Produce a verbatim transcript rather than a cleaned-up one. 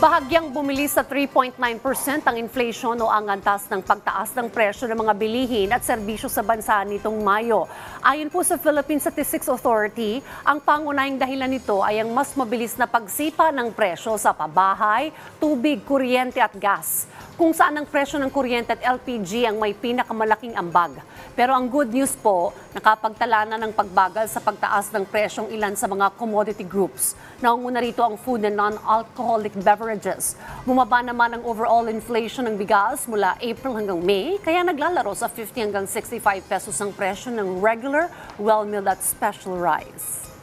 Bahagyang bumilis sa three point nine percent ang inflation o ang antas ng pagtaas ng presyo ng mga bilihin at serbisyo sa bansa nitong Mayo. Ayon po sa Philippine Statistics Authority, ang pangunahing dahilan nito ay ang mas mabilis na pagsipa ng presyo sa pabahay, tubig, kuryente at gas, kung saan ang presyo ng kuryente at L P G ang may pinakamalaking ambag. Pero ang good news po, nakapagtala na ng pagbagal sa pagtaas ng presyong ilan sa mga commodity groups. Naunguna rito ang food and non-alcoholic beverages. Bumaba naman ang overall inflation ng bigas mula April hanggang May, kaya naglalaro sa fifty hanggang sixty-five pesos ang presyo ng regular, well-milled at special rice.